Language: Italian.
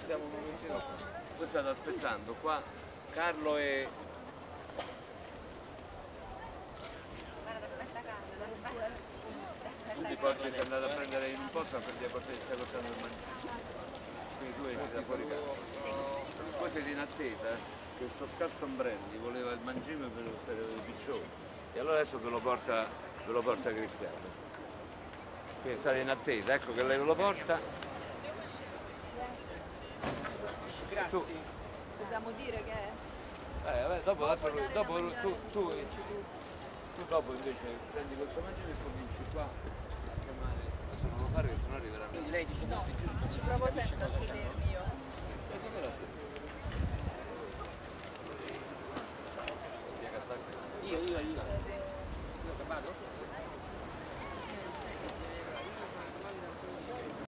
stiamo un momentino qua. Voi state aspettando qua Carlo e... Tu ti porti sei andato a prendere in un posto perché stai portando il mangime. Quindi tu esci da fuori casa. Poi siete in attesa, questo scarso Ombrelli voleva il mangime per i piccioni. E allora adesso ve lo porta Cristiano. Quindi state in attesa, ecco che lei ve lo porta. Grazie. Dobbiamo dire che... Vabbè, dopo tu dopo invece prendi questo mangime e cominci qua a chiamare, se non lo fare che sennò arriveranno. Quindi lei dice questo è giusto? Ci provo sempre a sedermi io. Io che vado?